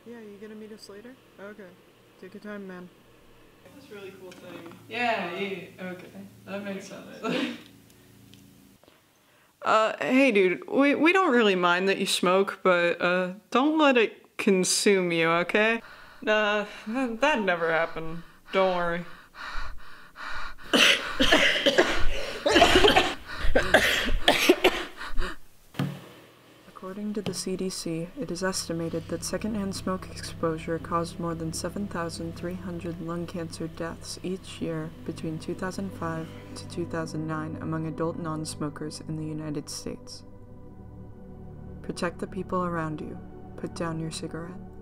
Yeah, you gonna meet us later? Okay. Take your time, man. This really cool thing. Yeah, okay. That makes sense. Hey dude, we don't really mind that you smoke, but, don't let it consume you, okay? Nah, that never happened. Don't worry. According to the CDC, it is estimated that secondhand smoke exposure caused more than 7,300 lung cancer deaths each year between 2005 to 2009 among adult non-smokers in the United States. Protect the people around you. Put down your cigarette.